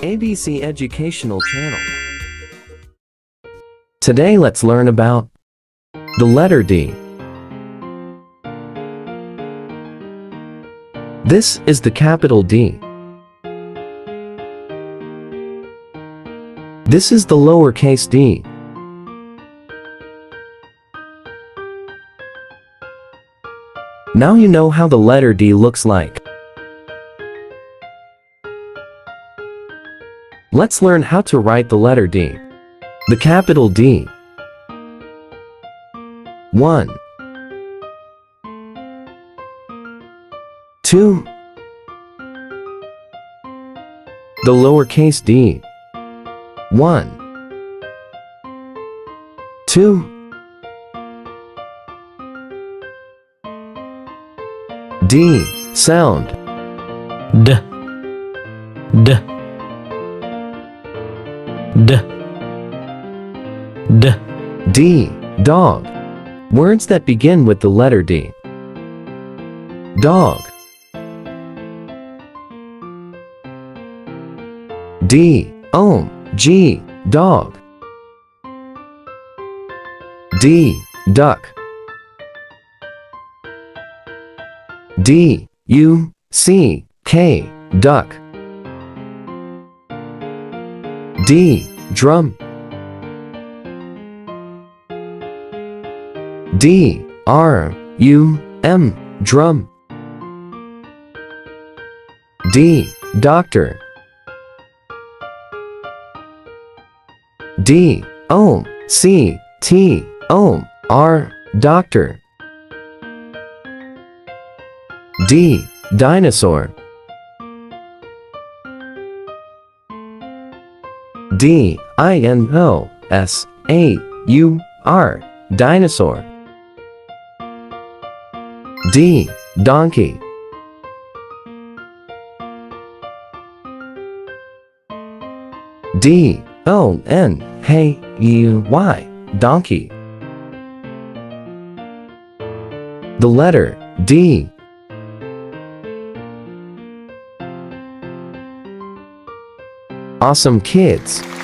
ABC Educational Channel. Today let's learn about the letter D. This is the capital D. This is the lowercase d. Now you know how the letter D looks like. Let's learn how to write the letter D. The capital D. 1, 2. The lowercase d. 1, 2. D sound. D, D, D, D. D dog. Words that begin with the letter D. Dog. D G dog. D duck. D-U-C-K duck. D drum. D-R-U-M drum. D doctor. D-O-C-T-O-R doctor. D dinosaur. D-I-N-O-S-A-U-R dinosaur. D donkey. D-O-N-K-E-Y donkey. The letter D. Awesome kids!